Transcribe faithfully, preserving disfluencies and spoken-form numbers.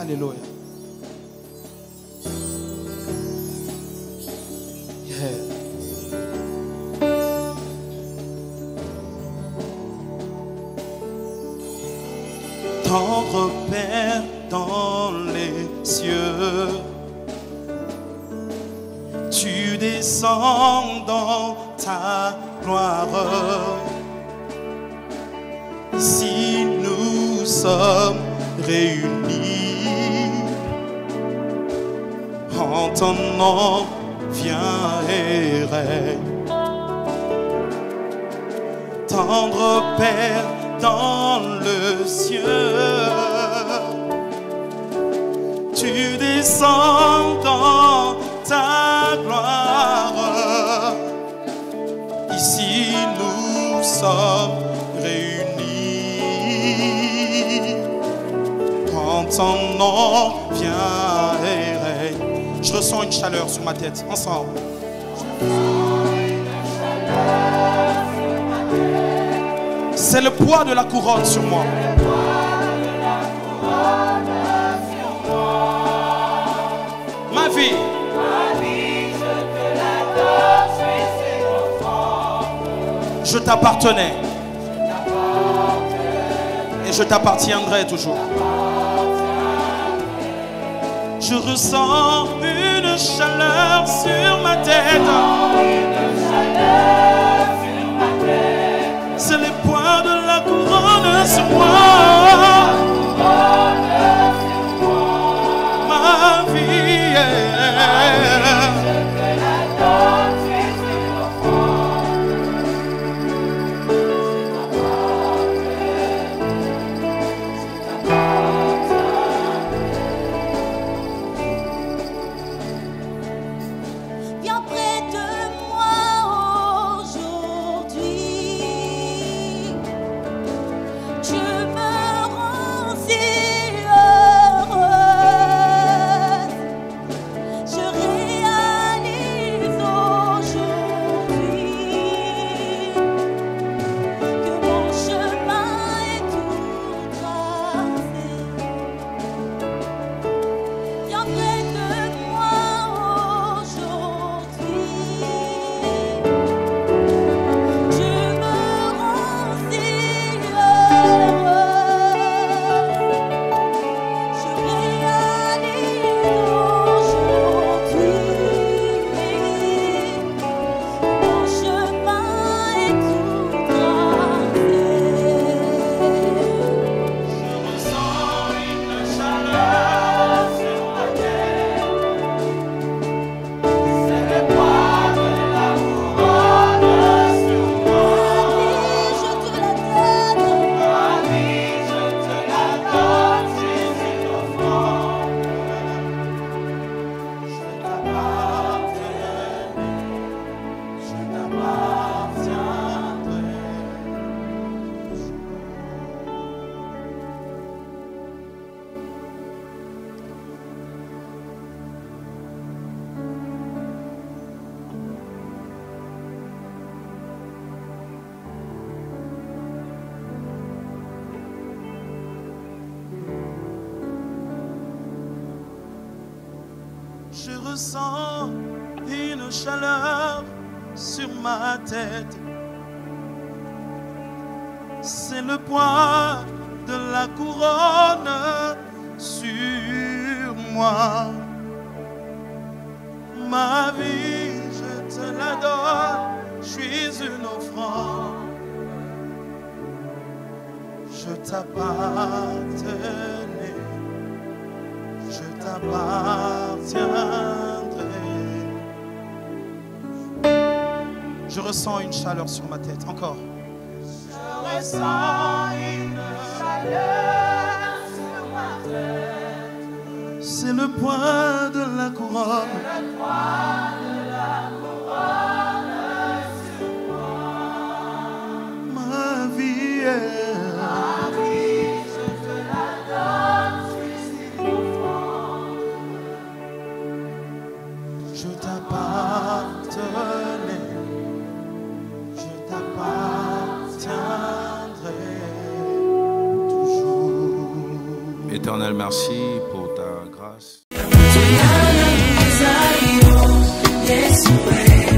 Alléluia. Yeah. Tendre Père dans les cieux, tu descends dans ta gloire. Ici nous sommes réunis en ton nom, viens et règne. Tendre Père dans le ciel, tu descends dans ta gloire. Ici nous sommes réunis en ton nom, viens et règne. Je ressens une chaleur sur ma tête, ensemble. C'est le poids de la couronne sur moi. Ma vie, je t'appartenais et je t'appartiendrai toujours. Je ressens une chaleur sur ma tête. C'est le poids de la couronne sur moi. Ma vie est... Je ressens une chaleur sur ma tête. C'est le poids de la couronne sur moi. Ma vie, je te la donne, je suis une offrande. Je t'appartenais, je t'appartiendrai. Je ressens une chaleur sur ma tête, encore. Je ressens une chaleur sur ma tête. C'est le poids de la couronne. C'est le poids de la couronne sur moi. Ma vie est... Éternel remercie pour ta grâce. Yes,